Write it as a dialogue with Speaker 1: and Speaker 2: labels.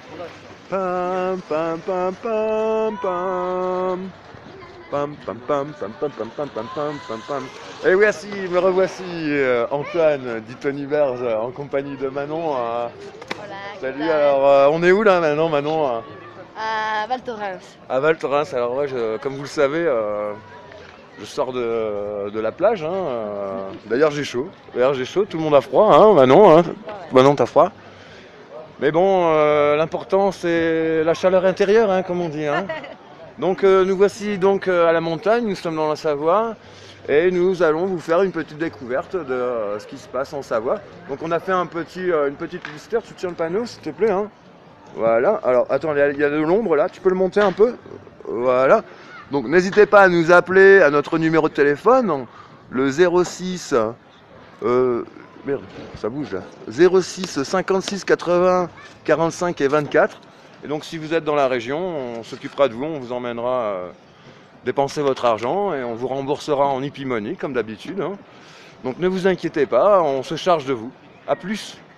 Speaker 1: Pam, pam, pam, pam, pam. Pam, pam, pam, pam, pam, pam, pam, pam, pam, pam, pam. Et voici, me revoici, Antoine, dit Tony Berge, en compagnie de Manon.
Speaker 2: Hola, ¿qué
Speaker 1: Salut,
Speaker 2: tal?
Speaker 1: alors on est où là maintenant, Manon?
Speaker 2: À Val Thorens.
Speaker 1: À Val Thorens. Alors ouais, comme vous le savez, je sors de la plage. Hein, D'ailleurs j'ai chaud. Tout le monde a froid, hein, Manon. Hein.
Speaker 2: Ouais, ouais.
Speaker 1: Manon, t'as froid. Mais bon, l'important c'est la chaleur intérieure, hein, comme on dit. Hein. Donc nous voici donc à la montagne, nous sommes dans la Savoie et nous allons vous faire une petite découverte de ce qui se passe en Savoie. Donc on a fait une petite liste, tu tiens le panneau s'il te plaît. Hein. Voilà, alors attends, il y a de l'ombre là, tu peux le monter un peu. Voilà. Donc n'hésitez pas à nous appeler à notre numéro de téléphone, le 06 euh, merde, ça bouge là. 06 56 80 45 et 24. Et donc si vous êtes dans la région, on s'occupera de vous, on vous emmènera dépenser votre argent et on vous remboursera en Hippie Money comme d'habitude. Hein. Donc ne vous inquiétez pas, on se charge de vous. A plus.